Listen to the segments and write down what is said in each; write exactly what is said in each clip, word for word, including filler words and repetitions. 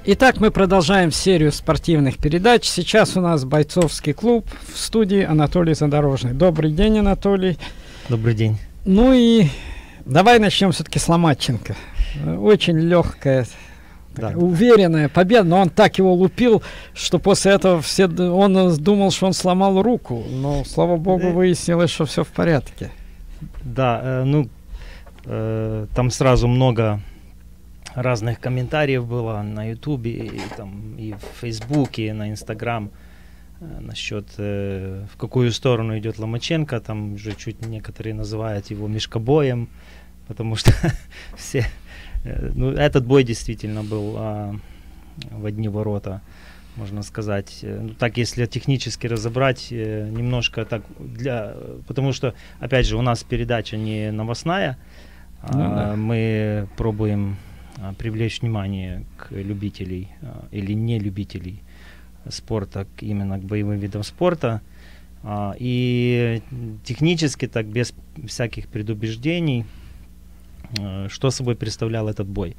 Итак, мы продолжаем серию спортивных передач. Сейчас у нас бойцовский клуб, в студии Анатолий Задорожный. Добрый день, Анатолий. Добрый день. Ну и давай начнем все-таки с Ломаченко. Очень легкая, да. уверенная победа, но он так его лупил, что после этого все, он думал, что он сломал руку, но, слава богу, выяснилось, что все в порядке. Да, э, ну, э, там сразу много разных комментариев было на Ютубе, и, там, и в Фейсбуке, и на Инстаграм э, насчет, э, в какую сторону идет Ломаченко. Там уже чуть некоторые называют его мешкобоем, потому что все... Э, ну, этот бой действительно был э, в одни ворота, можно сказать. Ну, так, если технически разобрать, э, немножко так, для, потому что, опять же, у нас передача не новостная, ну, а да. мы пробуем привлечь внимание к любителей а, или не любителей спорта, к, именно к боевым видам спорта. А, и технически, так без всяких предубеждений, а, что собой представлял этот бой?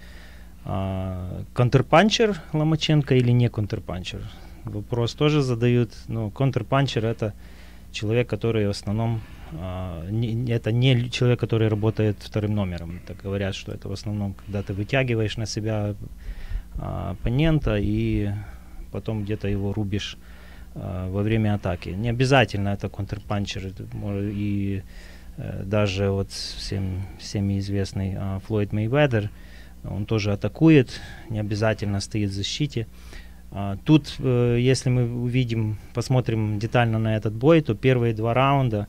А, контрпанчер Ломаченко или не контрпанчер? Вопрос тоже задают. Ну, контрпанчер — это человек, который в основном Uh, не, это не человек, который работает вторым номером. Так говорят, что это в основном, когда ты вытягиваешь на себя uh, оппонента и потом где-то его рубишь uh, во время атаки. Не обязательно это контрпанчер. И uh, даже вот всем, всеми известный uh, Флойд Мейвезер, он тоже атакует, не обязательно стоит в защите. Uh, тут, uh, если мы увидим, посмотрим детально на этот бой, то первые два раунда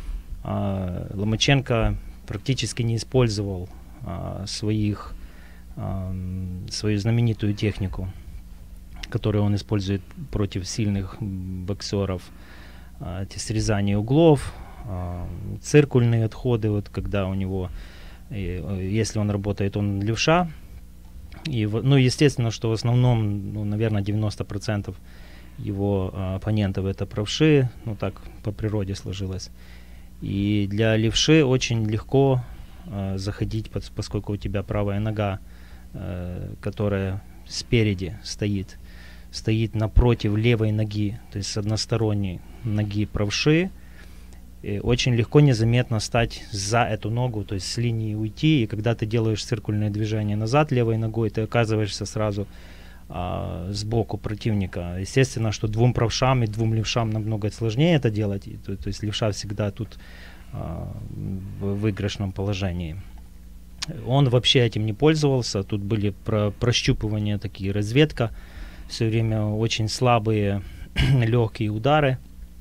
Uh, Ломаченко практически не использовал uh, своих, uh, свою знаменитую технику, которую он использует против сильных боксеров. Uh, эти срезания углов, uh, циркульные отходы, вот когда у него, и, если он работает, он левша. И, ну, естественно, что в основном, ну, наверное, девяносто процентов его uh, оппонентов это правши, ну так по природе сложилось. И для левши очень легко э, заходить, под, поскольку у тебя правая нога, э, которая спереди стоит, стоит напротив левой ноги, то есть с односторонней ноги правши. И очень легко незаметно стать за эту ногу, то есть с линии уйти. И когда ты делаешь циркульное движение назад левой ногой, ты оказываешься сразу э, сбоку противника. Естественно, что двум правшам и двум левшам намного сложнее это делать. И, то, то есть левша всегда тут э, в выигрышном положении. Он вообще этим не пользовался. Тут были про, прощупывания такие, разведка. Все время очень слабые легкие удары.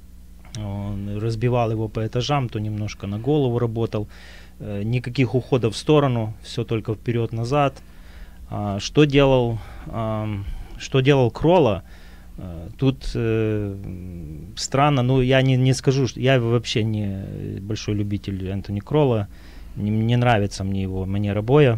Он разбивал его по этажам, то немножко на голову работал. Э, никаких уходов в сторону, все только вперед-назад. Uh, что делал, uh, что делал Кролла? Uh, тут uh, странно, ну я не, не скажу, что я вообще не большой любитель Энтони Кролла, не, не нравится мне его манера боя,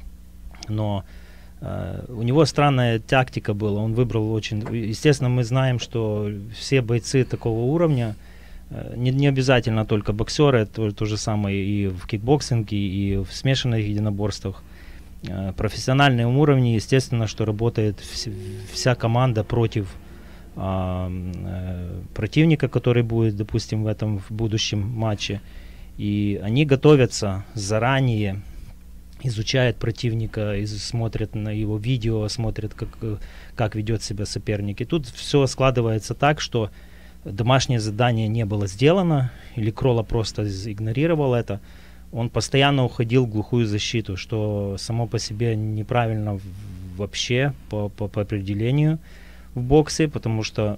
но uh, у него странная тактика была, он выбрал очень, естественно, мы знаем, что все бойцы такого уровня, uh, не, не обязательно только боксеры, то, то же самое и в кикбоксинге, и в смешанных единоборствах. В профессиональном уровне, естественно, что работает вс- вся команда против а, э, противника, который будет, допустим, в этом в будущем матче. И они готовятся заранее, изучают противника, из- смотрят на его видео, смотрят, как, как ведет себя соперник. И тут все складывается так, что домашнее задание не было сделано, или Кролла просто игнорировал это. Он постоянно уходил в глухую защиту, что само по себе неправильно вообще по, по, по определению в боксе, потому что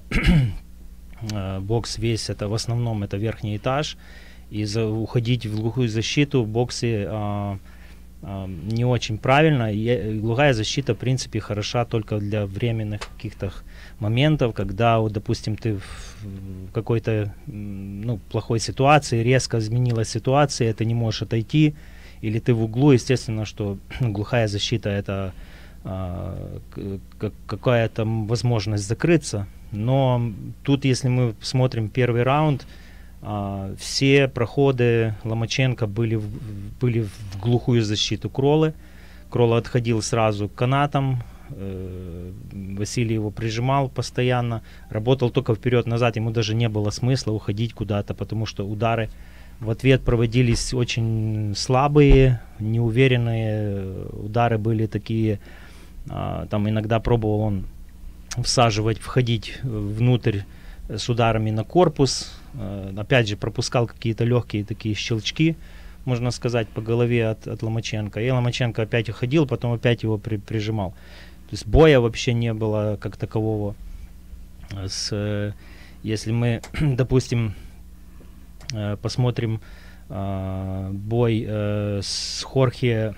э, бокс весь это в основном это верхний этаж, и за, уходить в глухую защиту в боксе э, э, не очень правильно. И глухая защита в принципе хороша только для временных каких-то моментов, когда, вот, допустим, ты в какой-то ну, плохой ситуации, резко изменилась ситуация, ты не можешь отойти, или ты в углу, естественно, что глухая защита это а, какая-то возможность закрыться. Но тут, если мы смотрим первый раунд, а, все проходы Ломаченко были в, были в глухую защиту Кроллы. Кролла отходил сразу к канатам, э, Василий его прижимал постоянно, работал только вперед-назад, ему даже не было смысла уходить куда-то, потому что удары в ответ проводились очень слабые, неуверенные, удары были такие, э, там иногда пробовал он всаживать, входить внутрь с ударами на корпус, э, опять же пропускал какие-то легкие такие щелчки, можно сказать, по голове от, от Ломаченко. И Ломаченко опять уходил, потом опять его при, прижимал. То есть боя вообще не было как такового. С, если мы, допустим, посмотрим бой с Хорхе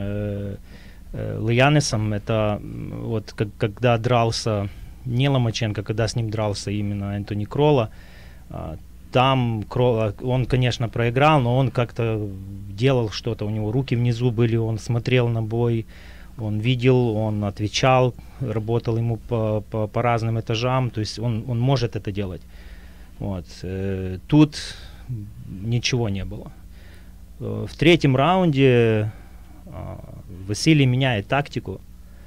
Лиянесом, это вот как, когда дрался не Ломаченко, когда с ним дрался именно Энтони Кролло, там он, конечно, проиграл, но он как-то делал что-то, у него руки внизу были, он смотрел на бой, он видел, он отвечал, работал ему по, по, по разным этажам, то есть он, он может это делать. Вот. Тут ничего не было. В третьем раунде Василий меняет тактику,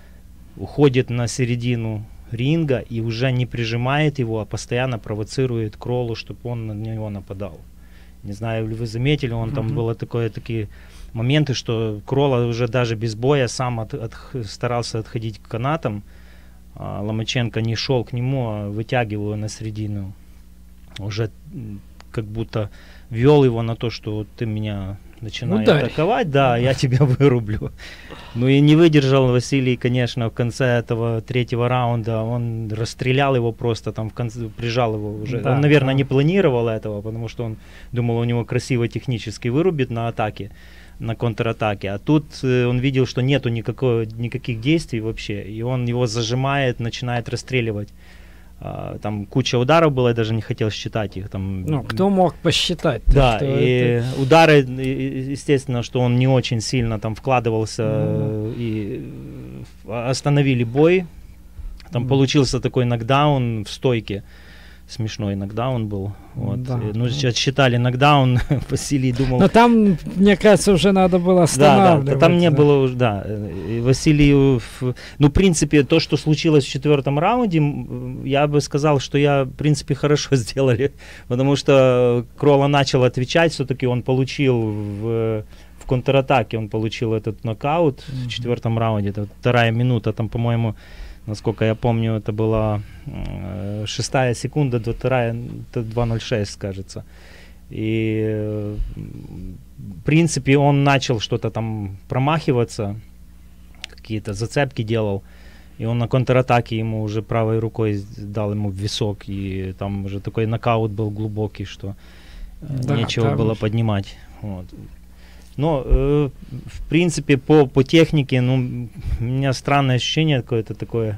уходит на середину ринга и уже не прижимает его, а постоянно провоцирует Кроллу, чтобы он на него нападал. Не знаю, ли вы заметили, он mm-hmm. там было такое, такие моменты, что Кролло уже даже без боя сам от, от, старался отходить к канатам, а Ломаченко не шел к нему, а вытягивал его на середину. Уже как будто вел его на то, что ты меня начинаешь Ударь. атаковать, да, я тебя вырублю. Ну и не выдержал Василий, конечно, в конце этого третьего раунда, он расстрелял его просто, там в конце, прижал его уже. Да, он, наверное, да. не планировал этого, потому что он думал, у него красиво технически вырубит на атаке, на контратаке, а тут э, он видел, что нету никакого, никаких действий вообще, и он его зажимает, начинает расстреливать. Uh, там куча ударов было, я даже не хотел считать их. Там... Ну, кто мог посчитать? Да, и это... удары, естественно, что он не очень сильно там вкладывался, mm-hmm. и остановили бой. Там mm-hmm. получился такой нокдаун в стойке. Смешной нокдаун был. Вот. Да. Ну, сейчас считали нокдаун, Василий думал... Но там, мне кажется, уже надо было останавливать. Да, да, там не да. было уже, да. И Василию... Ну, в принципе, то, что случилось в четвертом раунде, я бы сказал, что я, в принципе, хорошо сделали. Потому что Кролло начал отвечать, все-таки он получил в, в контратаке, он получил этот нокаут mm-hmm. в четвертом раунде. Это вторая минута, там, по-моему... Насколько я помню, это была э, шестая секунда до вторая, два ноль шесть, кажется. И, э, в принципе, он начал что-то там промахиваться, какие-то зацепки делал. И он на контратаке ему уже правой рукой дал ему в висок. И там уже такой нокаут был глубокий, что э, да, нечего там... было поднимать. Вот. Но, э, в принципе, по, по технике, ну, у меня странное ощущение какое-то такое,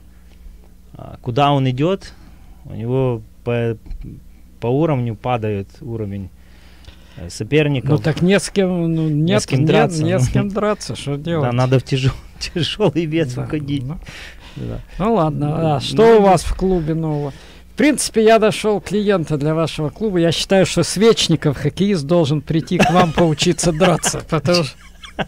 а, куда он идет, у него по, по уровню падает уровень э, соперников. Ну, так не с кем, ну, нет, не с кем нет, драться. Не с кем драться, что делать? Да, надо в тяжел, тяжелый вес да, уходить. Ну, да. ну ладно, а что ну, у вас в клубе нового? В принципе, я нашел клиента для вашего клуба. Я считаю, что Свечников, хоккеист, должен прийти к вам поучиться драться, потому что...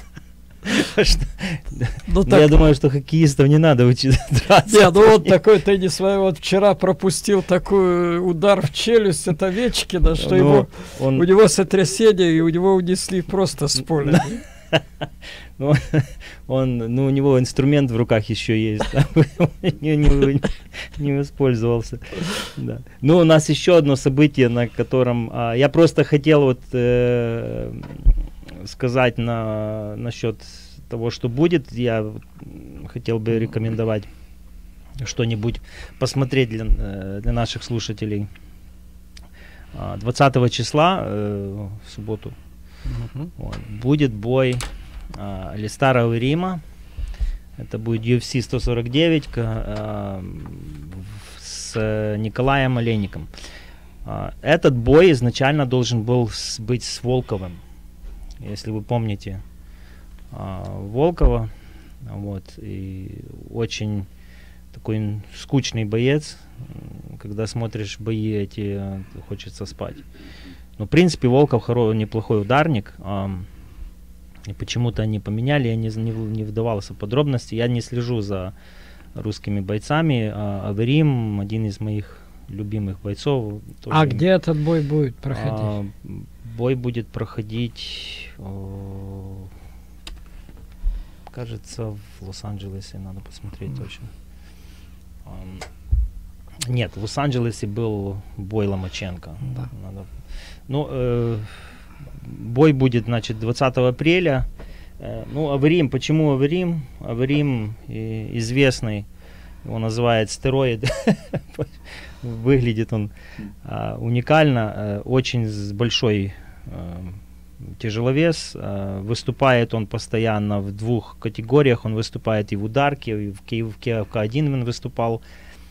Ну, так... Я думаю, что хоккеистов не надо учиться драться. Нет, ну вот такой теннис, вот вчера пропустил такой удар в челюсть от Овечкина, что его, он... у него сотрясение, и у него унесли просто с поля. Ну, он, ну, у него инструмент в руках еще есть, не, не, не воспользовался. Да. Ну, у нас еще одно событие, на котором а, я просто хотел вот э, сказать на, насчет того, что будет. Я хотел бы рекомендовать что-нибудь посмотреть для, для наших слушателей. двадцатого числа э, в субботу uh-huh. вот, будет бой Uh, Алистара Рима. Это будет ю эф си сто сорок девять uh, с uh, Николаем Олейником. Uh, этот бой изначально должен был с, быть с Волковым. Если вы помните uh, Волкова. Вот, и очень такой скучный боец. Когда смотришь бои эти, хочется спать. Но, в принципе, Волков хоро- неплохой ударник. Uh, И почему-то они поменяли, я не, не, не вдавался в подробности. Я не слежу за русскими бойцами. А Аверим один из моих любимых бойцов. Тоже. А где этот бой будет проходить? А, бой будет проходить, о, кажется, в Лос-Анджелесе, надо посмотреть mm. точно. А, нет, в Лос-Анджелесе был бой Ломаченко. Да. Надо, ну, э, бой будет, значит, двадцатого апреля. Э, ну, Аверим, почему Аверим? Аверим э, известный, его называют стероид. Выглядит он э, уникально, э, очень с большой э, тяжеловес. Э, выступает он постоянно в двух категориях. Он выступает и в ударке, и в ка один он выступал,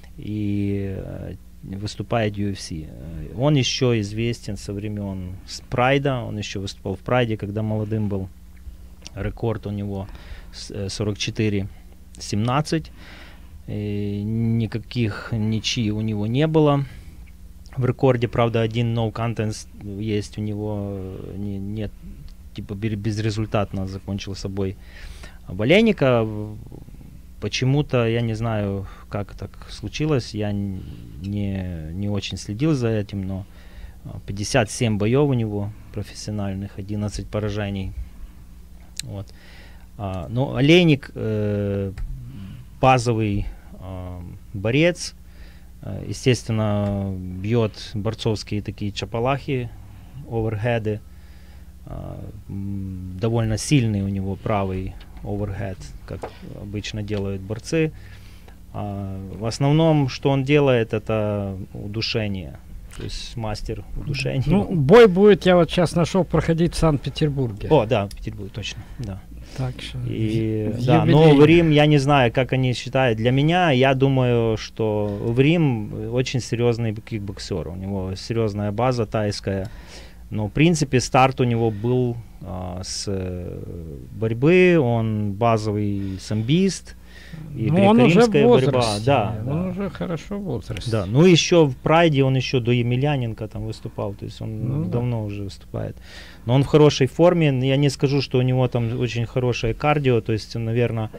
и э, выступает в ю эф си. Он еще известен со времен Прайда. Он еще выступал в Прайде, когда молодым был. Рекорд у него сорок четыре семнадцать. И никаких ничьи у него не было в рекорде. Правда, один no contest есть у него, не, нет, типа безрезультатно закончил с собой Олейника. Почему-то, я не знаю, как так случилось, я не, не очень следил за этим, но пятьдесят семь боев у него профессиональных, одиннадцать поражений. Вот. А, но Олейник э, базовый э, борец, э, естественно, бьет борцовские такие чапалахи, оверхеды, э, довольно сильный у него правый оверхед, как обычно делают борцы. А, в основном, что он делает, это удушение. То есть мастер удушения. Ну, бой будет, я вот сейчас нашел, проходить в Санкт-Петербурге. О, да, в Петербурге, точно, да. Так что и, да, но в Рим, я не знаю, как они считают. Для меня, я думаю, что в Рим очень серьезный кикбоксер. У него серьезная база тайская. Но, в принципе, старт у него был а, с борьбы. Он базовый самбист. И ну, он уже в возрасте, борьба, да, он да. уже хорошо в возрасте. Да, ну еще в Прайде он еще до Емельяненко там выступал, то есть он ну, давно да. уже выступает. Но он в хорошей форме, я не скажу, что у него там очень хорошее кардио, то есть, наверное,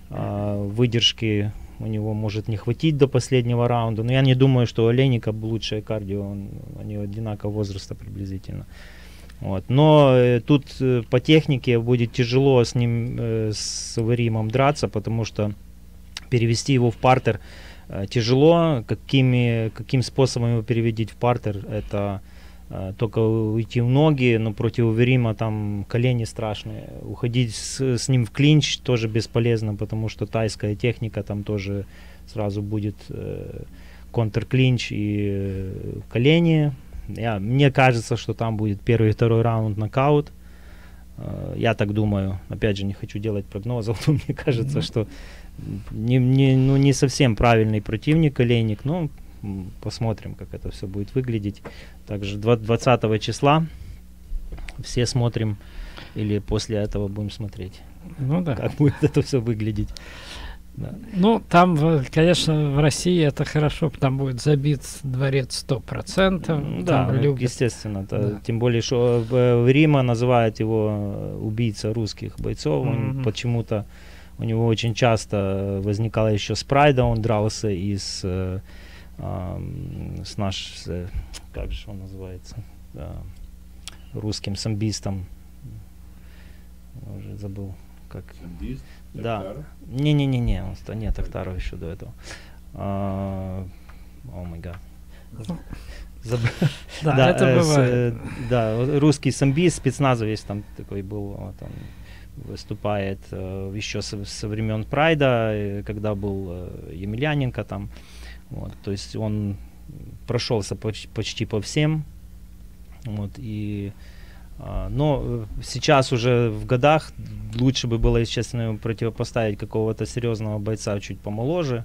выдержки у него может не хватить до последнего раунда, но я не думаю, что у Олейника лучшее кардио, он, они одинакового возраста приблизительно. Вот. Но э, тут э, по технике будет тяжело с ним, э, с Аверимом драться, потому что перевести его в партер э, тяжело. Какими, каким способом его переводить в партер? Это э, только уйти в ноги, но против Аверима там колени страшные. Уходить с, с ним в клинч тоже бесполезно, потому что тайская техника там тоже сразу будет э, контрклинч и э, колени. Я, мне кажется, что там будет первый и второй раунд нокаут. Я так думаю. Опять же, не хочу делать прогнозов, но мне кажется, mm-hmm. что не, не, ну, не совсем правильный противник Олейник. Но посмотрим, как это все будет выглядеть. Также двадцатого числа все смотрим, или после этого будем смотреть, ну, да. как будет это все выглядеть. Да. Ну, там, конечно, в России это хорошо, там будет забит дворец сто процентов. Да, ну, естественно. Да. Тем более, что в, в Риме называют его убийца русских бойцов. Mm-hmm. Он почему-то, у него очень часто возникало еще с Прайда, он дрался и с, э, э, с наш, с, как же он называется, э, русским самбистом. Я уже забыл, как... Самбист? Да. Не-не-не-не, нет, Тахтаров еще до этого. О май гад. Да, это бывает. Да, русский самбист, спецназовец там такой был, он выступает еще со времен Прайда, когда был Емельяненко там. То есть он прошелся почти по всем. Вот, и но сейчас уже в годах лучше бы было, естественно, противопоставить какого-то серьезного бойца чуть помоложе.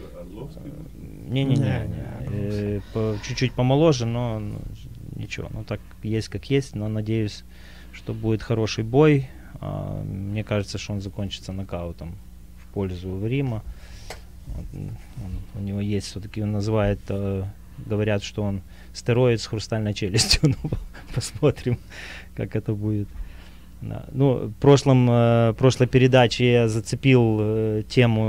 Не-не-не, чуть-чуть помоложе, но ничего, ну так есть как есть, но надеюсь, что будет хороший бой. А, мне кажется, что он закончится нокаутом в пользу Рима. Вот, он, у него есть все-таки, он называет, э, говорят, что он стероид с хрустальной челюстью. Ну, посмотрим, как это будет. Да. Ну, в прошлом, э, прошлой передаче я зацепил э, тему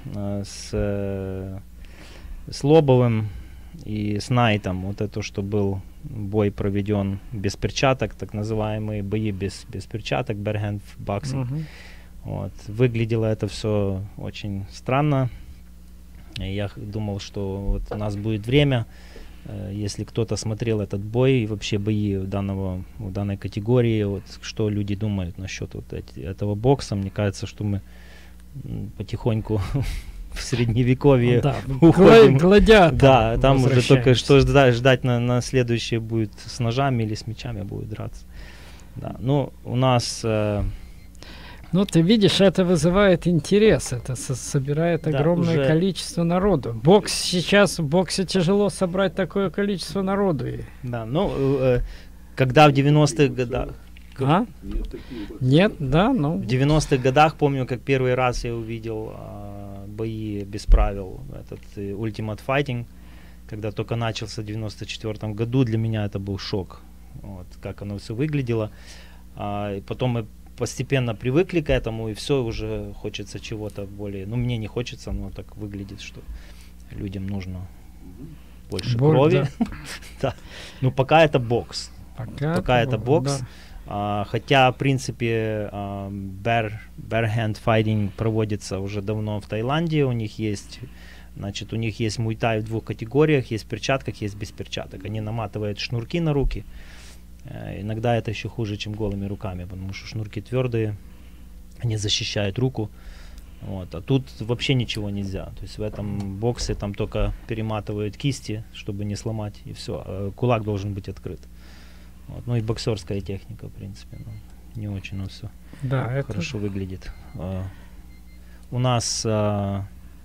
э, с, э, с Лобовым и с Найтом. Вот это, что был бой проведен без перчаток, так называемые бои без, без перчаток, bare-hand boxing. Uh-huh. Вот. Выглядело это все очень странно. Я думал, что вот у нас будет время, если кто-то смотрел этот бой и вообще бои данного, в данной категории, вот, что люди думают насчет вот эти, этого бокса. Мне кажется, что мы потихоньку в средневековье да, уходим. Гладиатор. Да, там уже только что ждать, ждать на, на следующее будет с ножами или с мечами будет драться. Да. Ну, у нас... Э, Ну, ты видишь, это вызывает интерес, это со- собирает Да, огромное уже- количество народу. Бокс сейчас, в боксе тяжело собрать такое количество народу. И- да, ну, э, когда в девяностых годах... А? Нет, да, ну, В девяностых годах, помню, как первый раз я увидел а, бои без правил, этот э, Ultimate Fighting, когда только начался в девяносто четвёртом году, для меня это был шок, вот, как оно все выглядело. А, и потом мы постепенно привыкли к этому, и все, уже хочется чего-то более, ну, мне не хочется, но так выглядит, что людям нужно больше Боль, крови. да. Да. Ну, пока это бокс. пока, Пока это бокс. да. А, хотя, в принципе, а, bare, bare-hand fighting проводится уже давно в Таиланде. У них есть, значит, у них есть муай-тай в двух категориях. Есть в перчатках, есть без перчаток. Они наматывают шнурки на руки. Э, иногда это еще хуже, чем голыми руками, потому что шнурки твердые, они защищают руку. Вот. А тут вообще ничего нельзя. То есть в этом боксе там только перематывают кисти, чтобы не сломать, и все. А кулак должен быть открыт. Вот. Ну и боксерская техника, в принципе, ну, не очень, но все Да, это хорошо выглядит. А, у нас, а,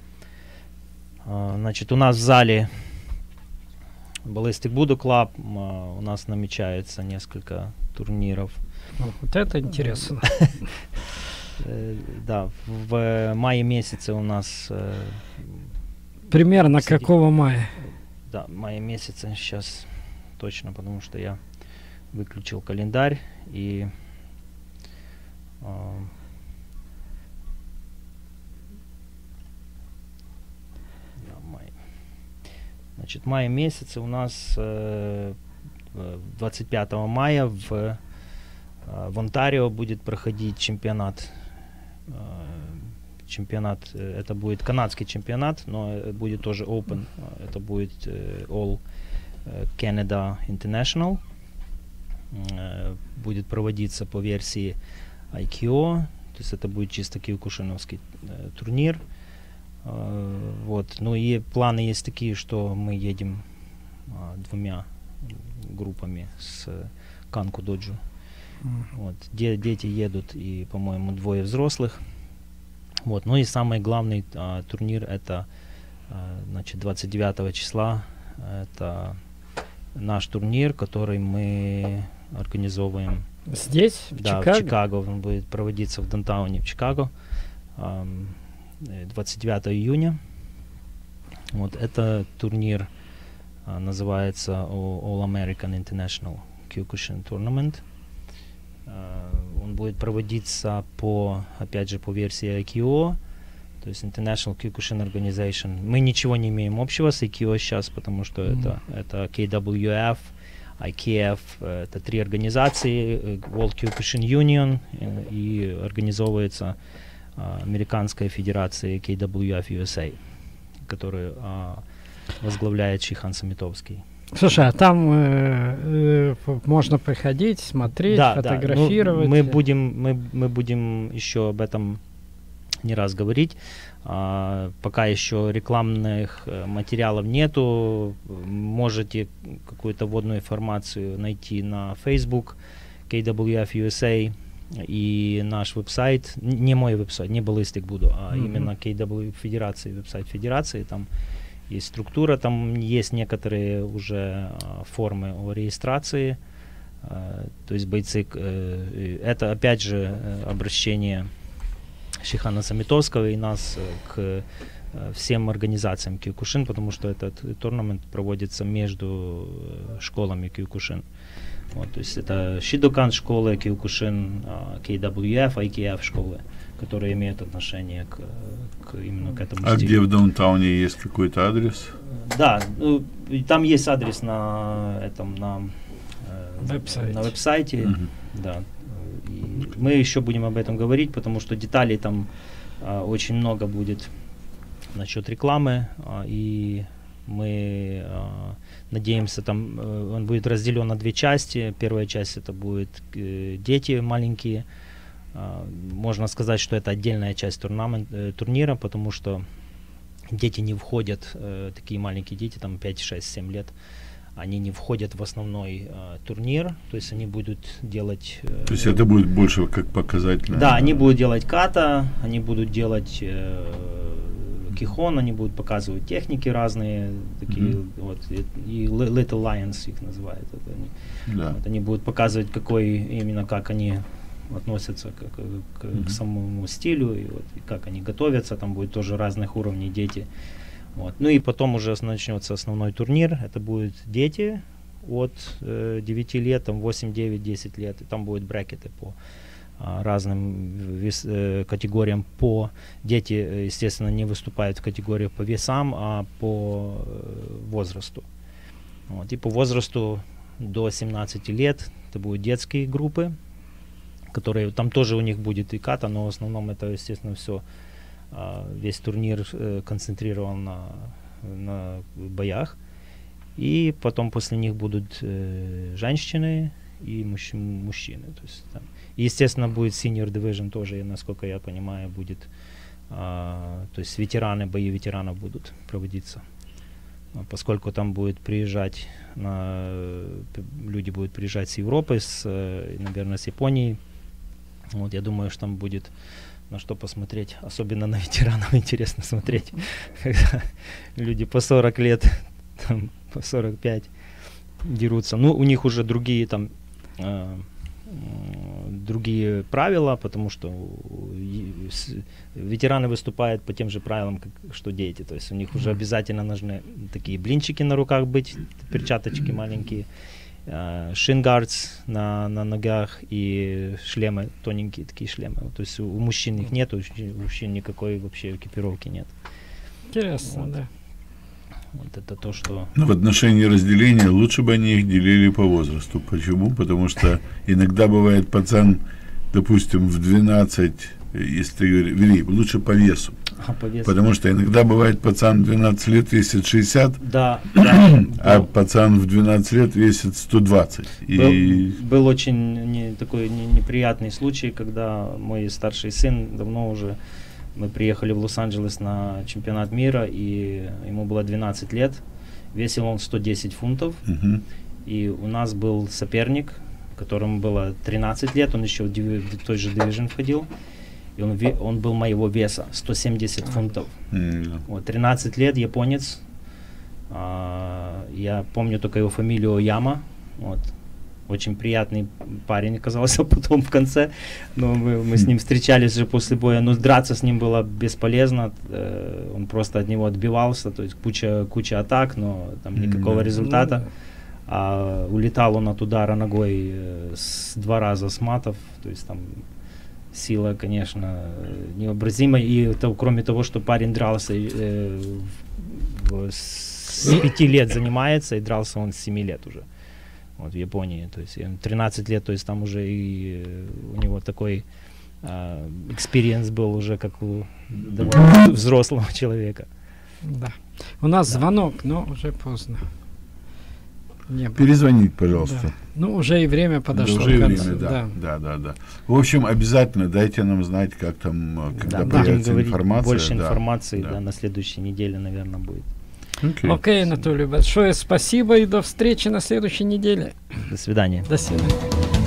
а, значит, у нас в зале Ballistic Budo Club, а, у нас намечается несколько турниров. вот это интересно. Э, Да, в мае месяце у нас, э, Примерно Среди- какого мая? да, мае месяце сейчас точно, потому что я выключил календарь и а, да, май. Значит, май месяце у нас э, э, двадцать пятого мая в, э, в Онтарио будет проходить чемпионат. э, Чемпионат, э, это будет канадский чемпионат, но э, будет тоже open. э, Это будет э, All э, Canada International. Э, Будет проводиться по версии ай кей о, то есть это будет чисто киокушиновский э, турнир. Э, вот. Ну и планы есть такие, что мы едем а, двумя группами с Канку Доджу. Мгм. Вот. Де- дети едут и, по-моему, двое взрослых. Вот. Ну и самый главный а, турнир это а, значит, двадцать девятого числа. Это наш турнир, который мы организовываем, Здесь, в да, Чикаго? в Чикаго. Он будет проводиться в даунтауне в Чикаго ам, э, двадцать девятого июня. Вот это турнир а, называется All All American International Kyokushin Tournament. А, он будет проводиться по, опять же, по версии ай кей о, то есть International Kyokushin Organization. Мы ничего не имеем общего с ай кей о сейчас, потому что Мгм. это, это кей дабл ю эф, ай кей эф, э, это три организации, э, World Kyokushin Union, э, и организовывается а, Американская федерация кей дабл ю эф ю эс эй, которую а, возглавляет Шихан Самитовский. Слушай, а там э, э, п- можно приходить, смотреть, Да, да. Ну, фотографировать. мы будем, мы, мы будем еще об этом не раз говорить. А, пока еще рекламных э, материалов нету. Можете какую-то вводную информацию найти на Facebook кей дабл ю эф ю эс эй и наш веб-сайт, н- не мой веб-сайт, не Ballistic Budo, а Мгм. именно кей дабл ю Федерации, веб-сайт Федерации. Там есть структура, там есть некоторые уже а, формы о регистрации. А, то есть бойцы, к- э, это опять же э, обращение Шихана Самитовского и нас э, к э, всем организациям Киокушин, потому что этот турнамент проводится между э, школами Киокушин. Вот, то есть это Шидокан школы Киокушин, а, кей дабл ю эф, ай кей эф школы, которые имеют отношение к, к именно к этому а стилю. где в даунтауне есть какой-то адрес? Да, ну, там есть адрес на этом, на, э, веб-сайте. на веб-сайте, Uh-huh. да. И мы еще будем об этом говорить, потому что деталей там э, очень много будет насчет рекламы, э, и мы э, надеемся, там э, он будет разделен на две части. Первая часть это будет э, дети маленькие. Э, можно сказать, что это отдельная часть турнамент, э, турнира, потому что дети не входят, э, такие маленькие дети, там пять, шесть, семь лет, они не входят в основной э, турнир, то есть они будут делать... Э, то есть это будет больше как показательно? Да, они будут делать ката, они будут делать э, кихон, они будут показывать техники разные, такие mm-hmm. вот, и, и Little Lions их называют. Это они, да. вот, они будут показывать, какой, именно как они относятся к, к, к, mm-hmm. к самому стилю, и, вот, и как они готовятся, там будет тоже разных уровней дети. Вот. Ну и потом уже начнется основной турнир, это будут дети от э, девяти лет, там восемь, девять, десять лет, и там будут брекеты по а, разным вес, э, категориям. По дети, естественно, не выступают в категориях по весам, а по э, возрасту. Вот. И по возрасту до семнадцати лет это будут детские группы, которые, там тоже у них будет и ката, но в основном это, естественно, все, весь турнир концентрирован на, на боях. И потом после них будут э, женщины и мужч, мужчины. То есть, там. И, естественно, будет senior division тоже, насколько я понимаю, будет, а, то есть ветераны, бои ветеранов будут проводиться. Поскольку там будет приезжать, на, люди будут приезжать с Европы, с, наверное, с Японии. Вот, я думаю, что там будет на что посмотреть, особенно на ветеранов интересно смотреть, когда люди по сорок лет, там, по сорок пять дерутся. Ну, у них уже другие там э, другие правила, потому что ветераны выступают по тем же правилам, как что дети. То есть у них уже обязательно нужны такие блинчики на руках быть, перчаточки маленькие, шингардс на, на ногах и шлемы, тоненькие такие шлемы. То есть у, у мужчин их нет, у мужчин никакой вообще экипировки нет. Интересно, вот. Да. Вот это то, что... Но в отношении разделения лучше бы они их делили по возрасту. Почему? Потому что иногда бывает пацан, допустим, в двенадцать, если ты говоришь, вели, лучше по весу. А, по весу. Потому что иногда бывает пацан в двенадцать лет весит шестьдесят, да, да, а был, пацан в двенадцать лет весит сто двадцать. Был, и... был очень не, такой не, неприятный случай, когда мой старший сын давно уже... Мы приехали в Лос-Анджелес на чемпионат мира, и ему было двенадцать лет, весил он сто десять фунтов, uh-huh. и у нас был соперник, которому было тринадцать лет, он еще в, диви- в той же дивизион входил, и он, ве- он был моего веса, сто семьдесят фунтов. Uh-huh. Вот, тринадцать лет, японец, а, я помню только его фамилию Яма, вот. Очень приятный парень оказался потом в конце, но мы, мы с ним встречались уже после боя, но драться с ним было бесполезно, э, он просто от него отбивался, то есть куча, куча атак, но там никакого mm-hmm. результата, mm-hmm. а улетал он от удара ногой э, с, два раза с матов, то есть там сила, конечно, невообразимая, и то, кроме того, что парень дрался э, в, с пяти лет занимается, и дрался он с семи лет уже. Вот в Японии, то есть тринадцать лет, то есть там уже и у него такой экспириенс uh, был уже как у довольно взрослого человека. Да. У нас да. звонок, но уже поздно. Не Перезвонить, пожалуйста. Да. Ну, уже и время подошло. Да, уже к концу. время, да, да. да, да, да. В общем, обязательно дайте нам знать, как там, когда да, появится будем информация. Больше да, информации, да. Да, на следующей неделе, наверное, будет. Окей, okay. okay, Анатолий, большое спасибо и до встречи на следующей неделе. До свидания. До свидания.